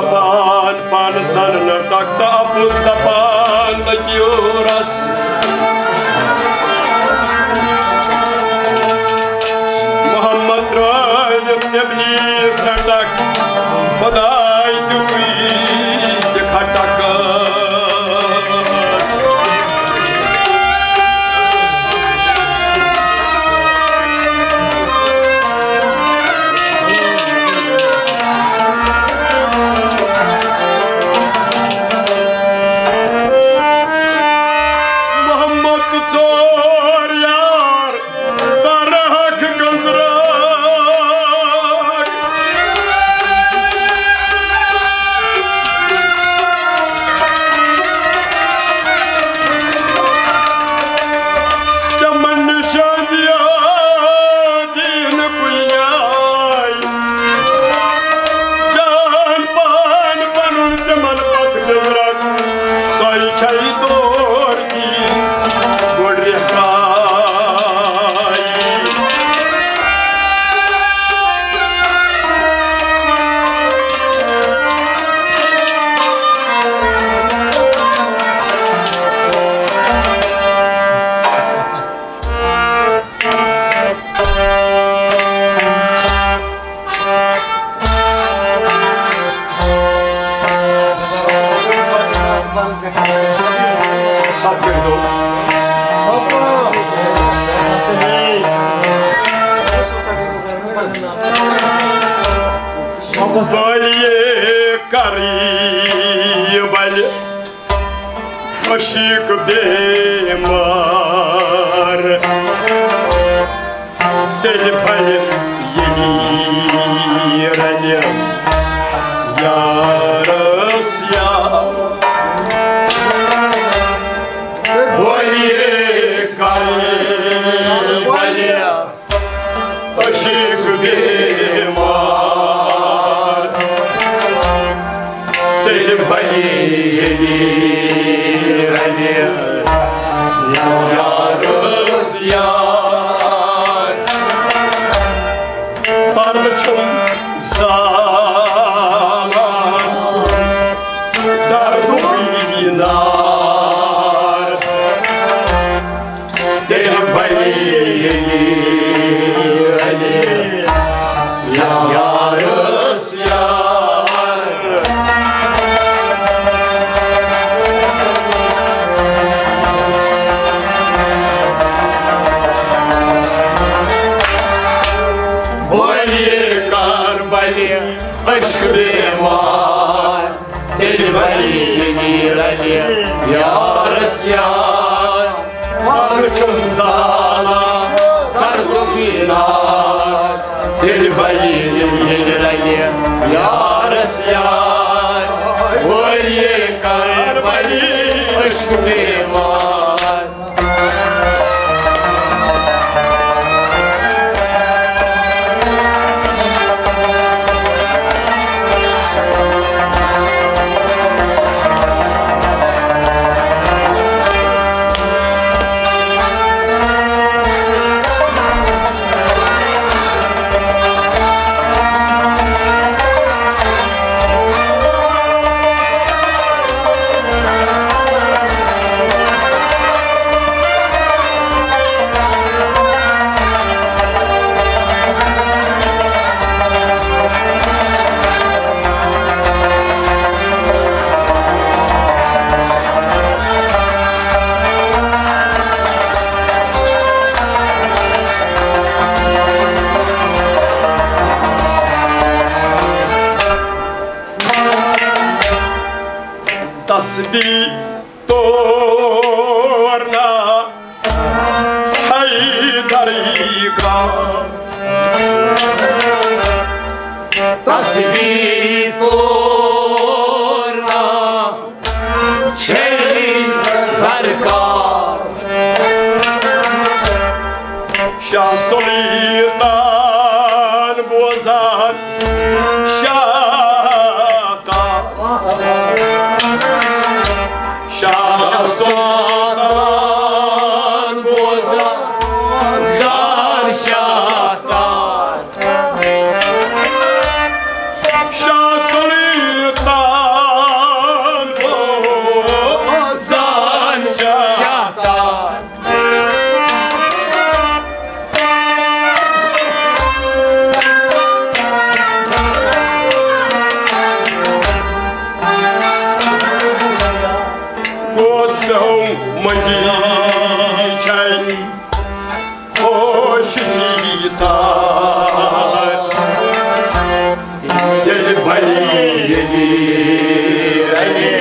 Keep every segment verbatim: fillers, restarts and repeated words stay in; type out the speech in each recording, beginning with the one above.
tapan pan sarna takta apun tapan lagiuras Muhammad Rajab Iblis Radak Badai Tui Khataka Aşık bemar Deli payım yeni yerelim Yarız ya Boye kalbaya Aşık bemar Deli payım yeni Yarız yar Parçum zaman Darduinar Derbayir Yarız yar Aşk bemar Deli bali Yarız yar Parçum sana Dardukinar Deli bali Yarız yar Oye karbali Aşk bemar Tasbih torna Haydariga Tasbih torna Haydariga Şah Sultan Bozan Şaka Şah Sultan Bozan Zar Şah'tan Şah Sultan mădicei, hoş gitar, gel bayili rayli,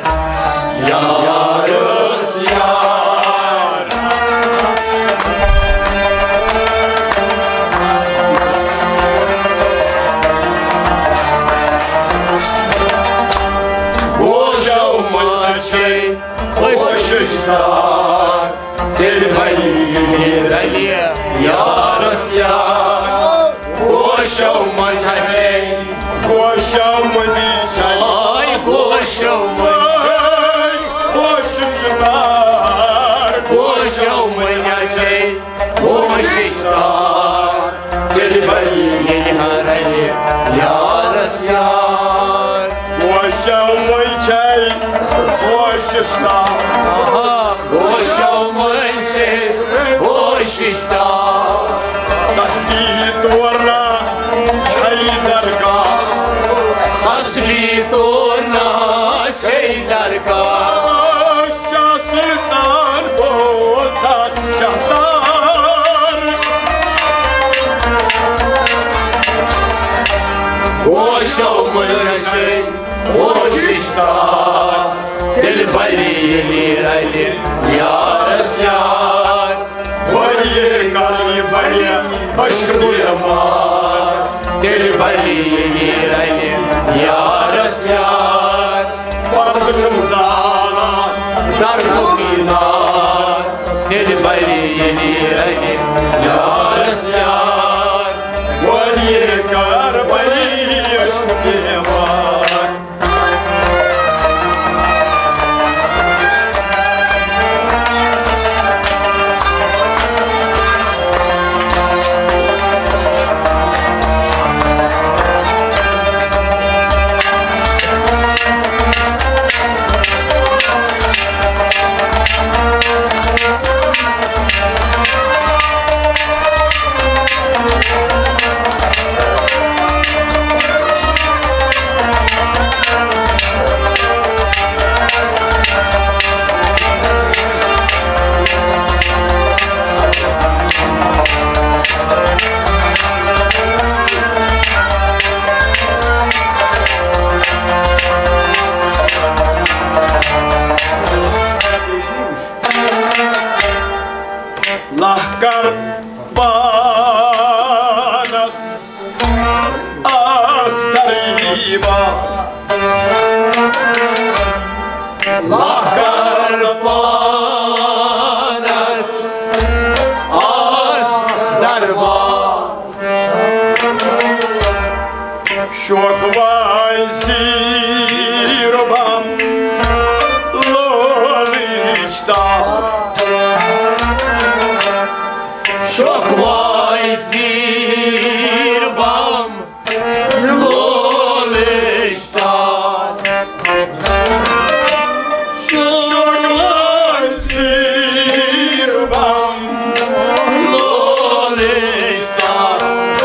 yarız yar. Boşalmacı, hoş gitar, gel bayili rayli, yarız yar. Boşalmacı, boşalmacı, ay boşalmacı, hoş gitar, boşalmacı, hoş gitar, gel bayili rayli, yarız yar. Boşalmacı, hoş gitar, boşalmacı, hoş gitar. Tasli torna çaydarga, tasli torna çaydarga. Şahsıdan bozar şahtar, boşalmacı, hoş gitar, dil bayili rayli, yarız yar. Valiye gali valiye, aşkı yaman, dil bayili rayli, yarız yar. Sardıçım zala, dargın inan, dil bayili rayli, yarız yar. Valiye gali valiye, aşkı yaman. Lahkar banas astariva, lahkar banas astarva, şokvay sirvam lolishta. Şokvay zirbam lolishtan, şokvay zirbam lolishtan.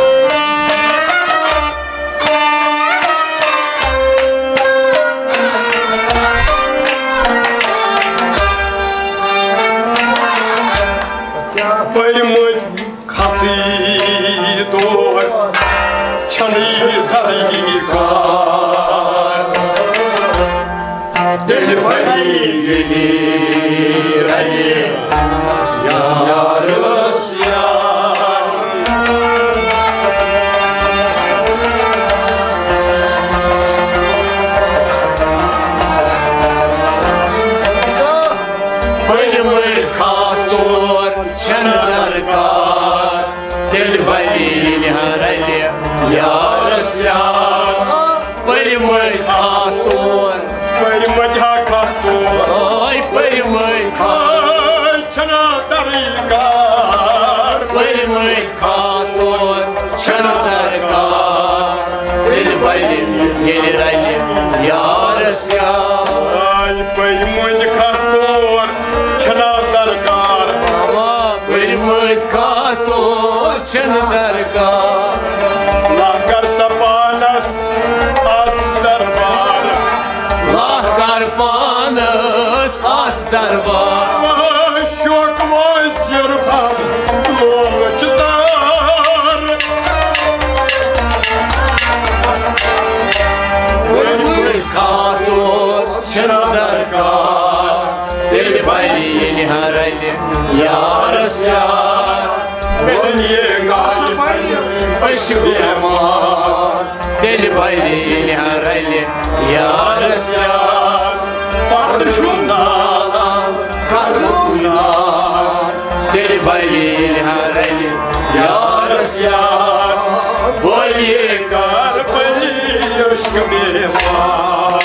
Păimâni catitor, çanı tarikar, deli bayili rayli, yarız yar. Păimâni catitor, çanı tarikar, deli bayili rayli, yarız yar. Păimâni catitor, păimâni catitor, ay păimâni catitor, çanı tarikar, păimâni catitor, çanı tarikar, deli bayili rayli, yarız yar. Ay păimâni catitor, çanı tarikar, păimâni catitor, çanı tarikar. Lahkar sapanas astarvar, lahkar panas astarvar. Çınarka Deli bayli harayli Yarıs yar Beni kalbim Aşkıma Deli bayli harayli Yarıs yar Parduşundan Kardukuna Deli bayli harayli Yarıs yar Boyi karpali Aşkıma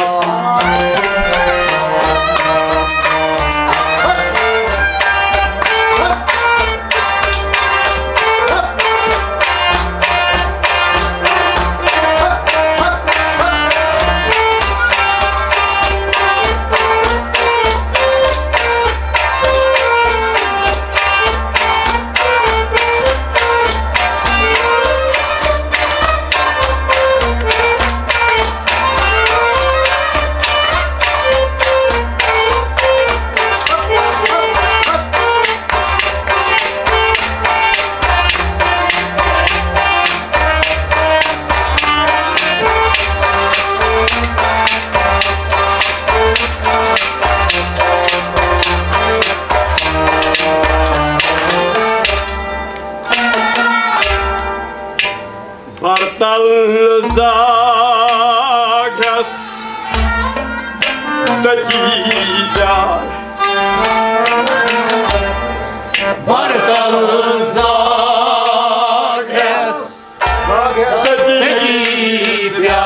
Zagas Tatija Bartal Zagas Tatija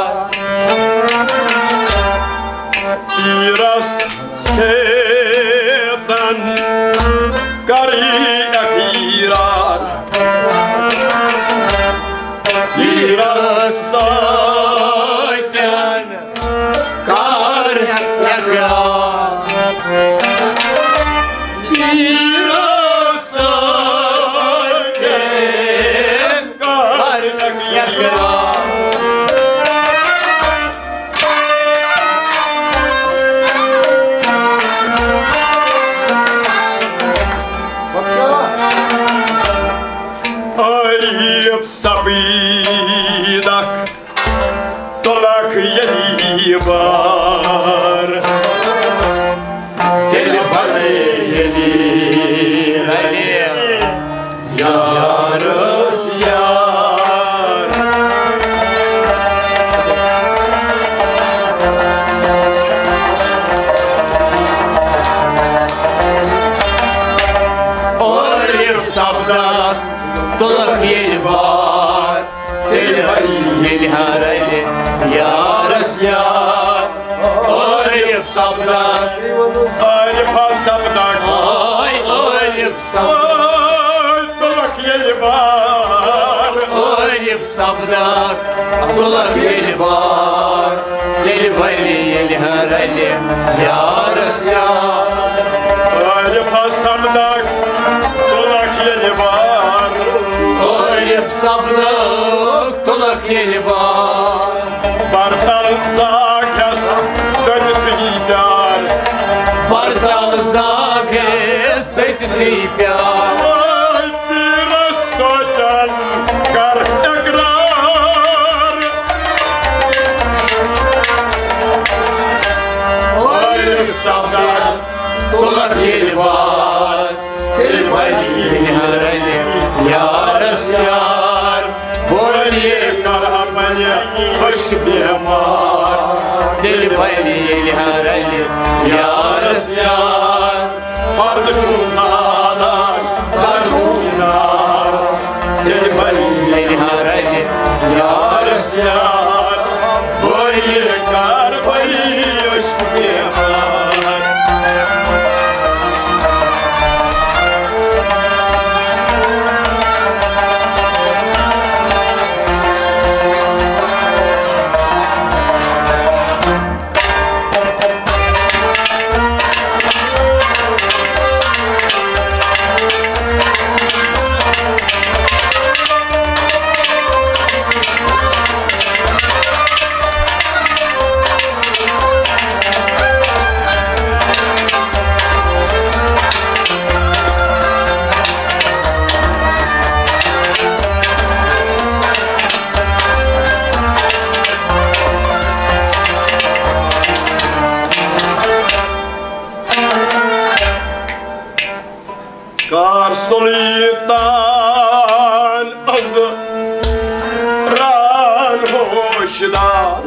Iras Setan Kari Akirar Yirasayken kar yakar Yirasayken kar yakar Ayıp sabidak Tolak yeli var Deli bana yeli Ali Yarız yar Ayıp sabidak Tolak yeli var Deli yeli harayli Yarıs yar Ayıp sabdak Ayıp sabdak Ay ayıp sabdak Tolak yeli var Ayıp sabdak Tolak yeli var Deli bayli yeli harayli Yarıs yar Ayıp sabdak Tolak yeli var Ayıp sabdak Tolak yeli var Bartal zagas Dödütüydar Bartal zagas Dödütüydar Sira soyan Kar ekrar Ayıp sabdak Tolak yeli var Deli bayli yeli harayli Yarıs yar Boyli karhamanya Hoş biyamar Deli bayli yeli harayli Yarıs yar Fardı çuzalar Darbunar Deli bayli yeli harayli Yarıs yar Boyli karhamanya Hoş biyamar hoşdar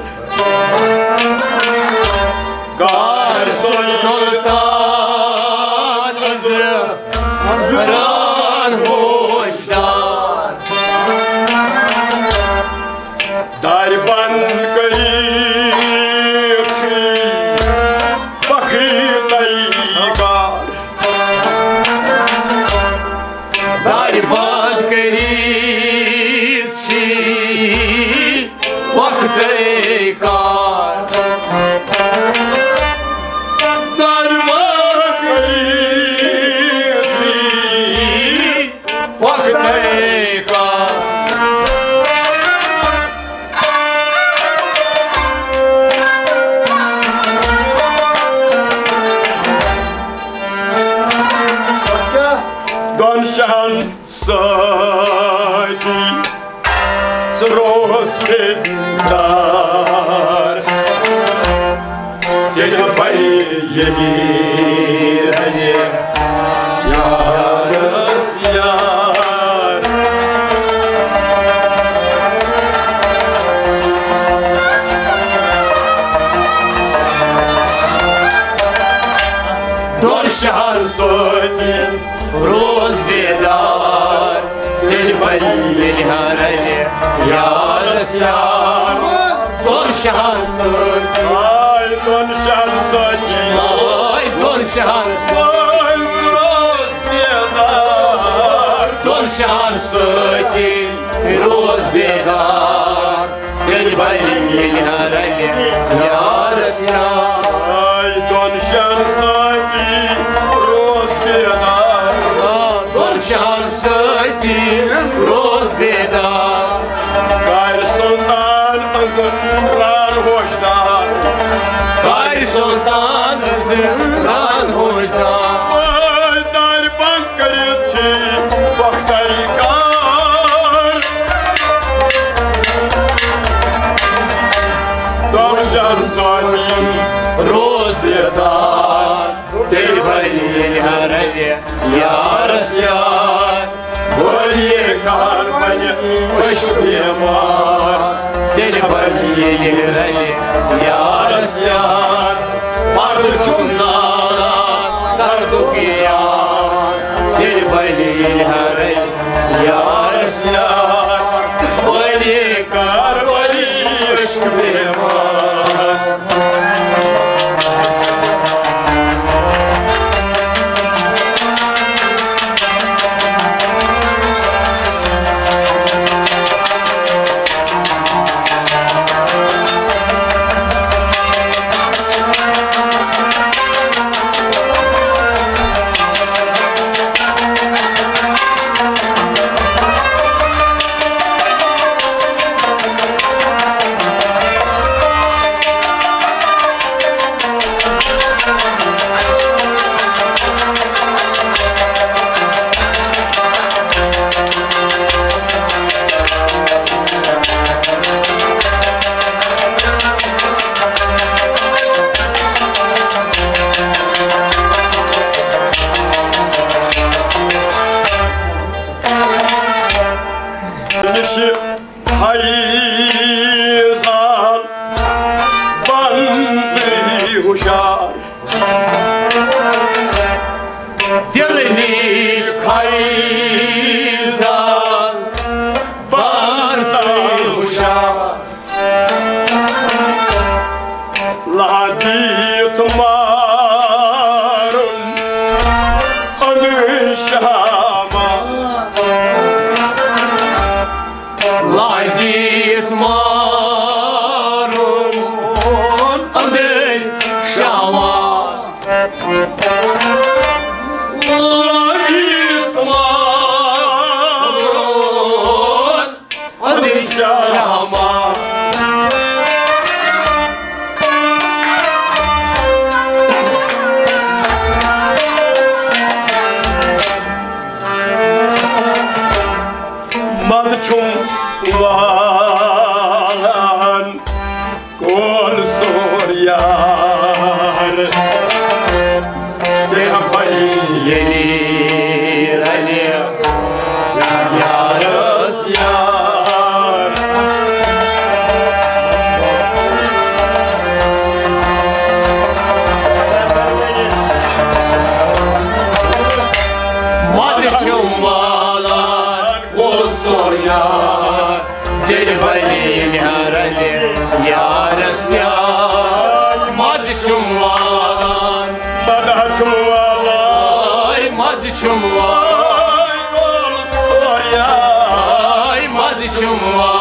Garson sultan Hazıran hoşdar Darban kayıpçı Bakılaygar Darban kayıpçı Bakılaygar Darban kayıpçı Bakılaygar Donşan saki Zrozvidar Telebay yemirani Yarız yar Donşan saki Розвідар, Дельбай гаралі, Яросяр, Дон Шансот, Ай, Дон Шансот, Ай, Дон Шансот, Розвідар, Дон Шансот, Розвідар, Дельбай гаралі, Яросяр, Ай, Дон Шансот, Şansıti rozbedar Gayrı sultan azıran hoşdar Gayrı sultan azıran hoşdar Ay darban kayıpçı Bakılaygar Donşan sultan rozbedar Telebay harali Yarosяр, Более карпане Пошпемар, Телебай harali Yarosяр, Мардучун зала Тардукияр, Телебай harali Yarosяр, Более карпане Пошпемар. Hayzal bandı huşar Diliniş hayzal bandı huşar Ladit marun adı şama Ladit marun adı şama Ladit marun adı şama Madçum valan kol soryar Dehbay yenir ali Yarosяр Yarasya mad chumwan Mada chumwan Mad chumwan Ay mad chumwan